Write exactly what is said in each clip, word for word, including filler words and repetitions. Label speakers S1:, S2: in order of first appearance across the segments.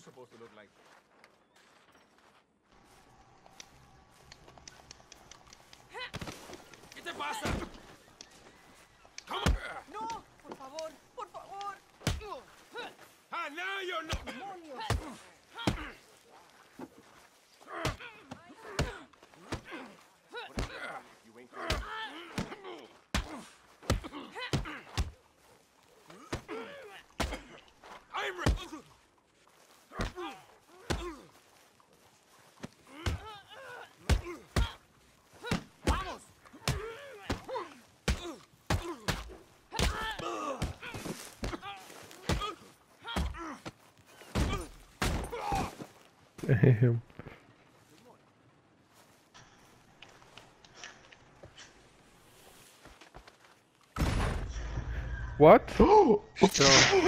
S1: What? Что?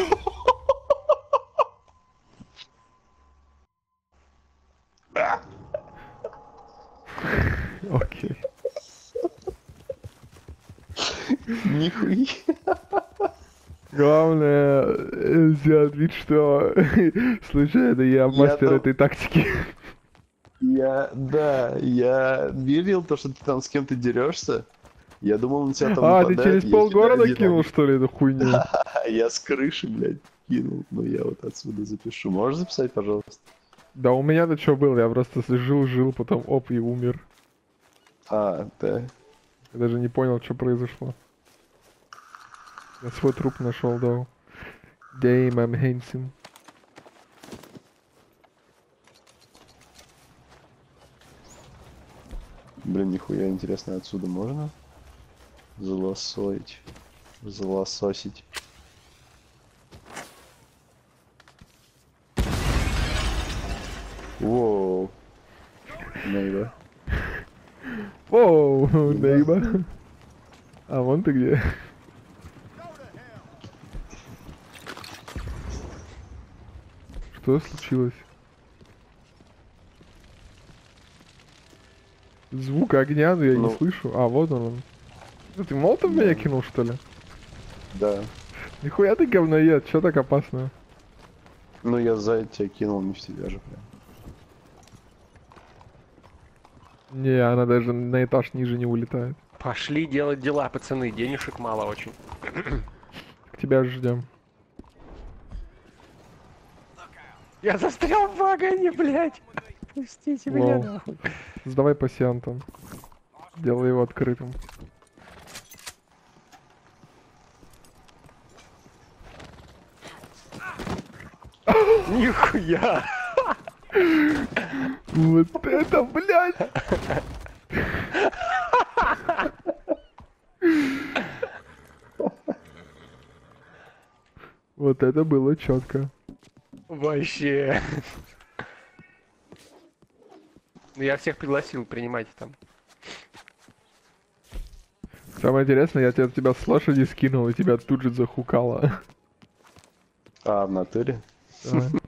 S1: Окей.
S2: Нихуя.
S1: Главное сделать вид, что случайно я мастер
S2: там-
S1: этой тактики.
S2: Я, да, я верил, то, что ты там с кем-то дерешься. Я думал, на тебя там
S1: А, ты
S2: нападают,
S1: через
S2: и я
S1: полгорода
S2: тебя
S1: кинул,
S2: одел.
S1: что ли, эту хуйню?
S2: Я с крыши, блядь, кинул. Ну, я вот отсюда запишу. Можешь записать, пожалуйста?
S1: Да у меня-то что было, я просто жил-жил, потом оп, и умер.
S2: А, да.
S1: Я даже не понял, что произошло. Я свой труп нашел, да. Damn, I'm handsome.
S2: Блин, нихуя интересно, отсюда можно залосоить, залососить. Воу. Нейба.
S1: Воу, нейба. А вон ты где. Что случилось? Звук огня, но я
S2: Ну.
S1: не слышу. А, вот он. он. Это ты молотом в меня кинул, что ли?
S2: Да.
S1: Нихуя ты говноед, чё так опасно?
S2: Ну, я за тебя кинул, не в тебя же прям.
S1: Не, она даже на этаж ниже не улетает.
S3: Пошли делать дела, пацаны, денежек мало очень.
S1: К тебя ждем.
S3: Я застрял в вагоне, блядь! Пустите меня
S1: Лол.
S3: нахуй.
S1: Сдавай пассиантам. Делай его открытым.
S3: Нихуя!
S1: Вот это, блядь! Вот это было четко.
S3: Вообще. Ну я всех пригласил, принимайте там.
S1: Самое интересное, я тебя, тебя с лошади скинул и тебя тут же захукало.
S2: А, в натуре?
S1: Да.